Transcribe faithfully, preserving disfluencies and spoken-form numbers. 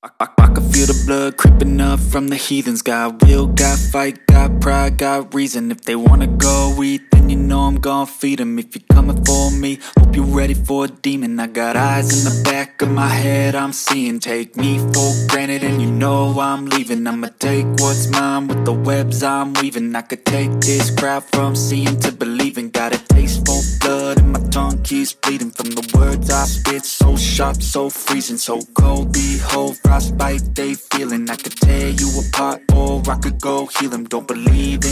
I, I, I can feel the blood creeping up from the heathens. Got will, got fight, got pride, got reason. If they wanna go eat, then you know I'm gon' feed them. If you're coming for me, hope you're ready for a demon. I got eyes in the back of my head, I'm seeing. Take me for granted and you know I'm leaving. I'ma take what's mine with the webs I'm weaving. I could take this crowd from seeing to believing. Got a taste for blood and my tongue keeps bleeding from the words I spit. So sharp, so freezing, so cold. Behold, frostbite they feeling. I could tear you apart or I could go heal them. Don't believe in